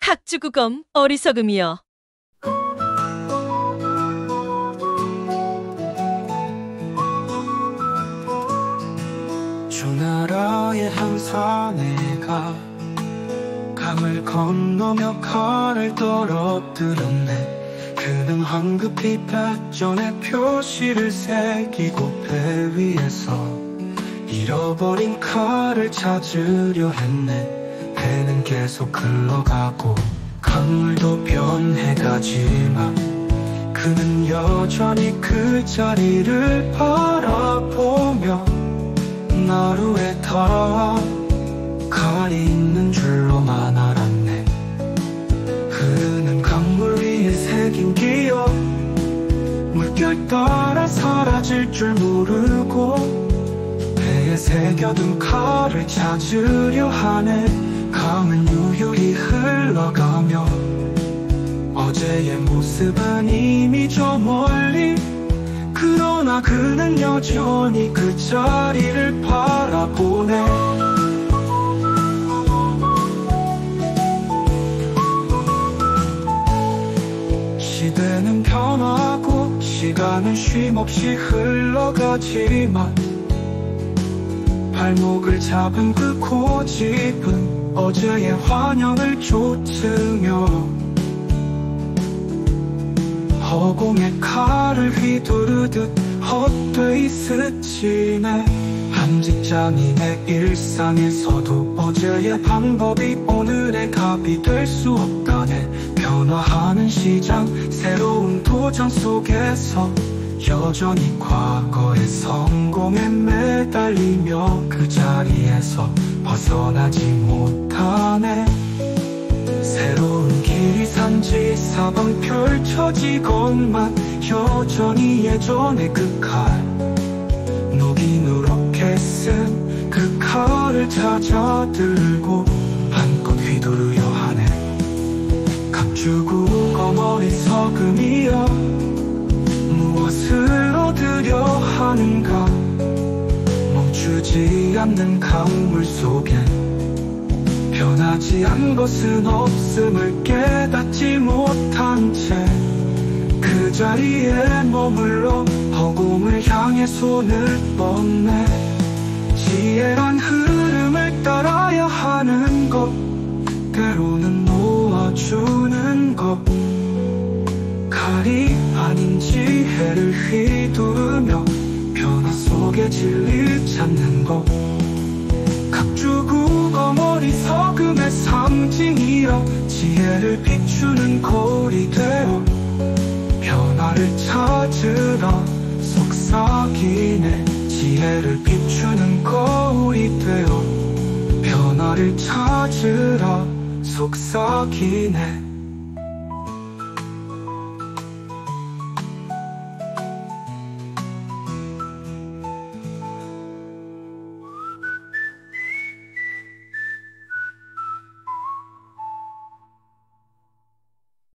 학주국엄 어리석음이여. 주나라의 한 사내가 강을 건너며 칼을 떨어뜨렸네. 그는 황급히 발전의 표시를 새기고 배 위에서 잃어버린 칼을 찾으려 했네. 배는 계속 흘러가고 강물도 변해가지만 그는 여전히 그 자리를 바라보며 나루에 닿아 칼이 있는 줄로만 알았네. 흐르는 강물 위에 새긴 기억, 물결 따라 사라질 줄 모르고 배에 새겨둔 칼을 찾으려 하네. 강은 유유히 흘러가며 어제의 모습은 이미 저 멀리, 그러나 그는 여전히 그 자리를 바라보네. 시대는 변하고 시간은 쉼없이 흘러가지만 발목을 잡은 그 고집은 어제의 환영을 쫓으며 허공에 칼을 휘두르듯 헛되이 스치네. 한 직장인의 일상에서도 어제의 방법이 오늘의 답이 될 수 없다네. 변화하는 시장, 새로운 도전 속에서 여전히 과거의 성공에 매달리며 그 자리에서 벗어나지 못하네. 새로운 길이 산지사방 펼쳐지건만 여전히 예전의 그 칼, 녹이 누렇게 쓴 그 칼을 찾아 들고 한껏 휘두르려 하네. 각주국엄 어리석음이여, 무엇을 얻으려 하는가. 멈추지 않는 강물 속엔 변하지 않은 것은 없음을 깨닫지 못한 채 그 자리에 머물러 허공을 향해 손을 뻗네. 지혜란 흐름을 따라야 하는 것, 때로는 놓아주는 것, 칼이 아닌 지혜를 휘두르며 변화 속에 진리를 찾는 것. 각주국엄 어리석음의 상징이여, 지혜를 비추는 거울이 되어 변화를 찾으라 속삭이네. 지혜를 비추는 거울이 되어 변화를 찾으라 속삭이네.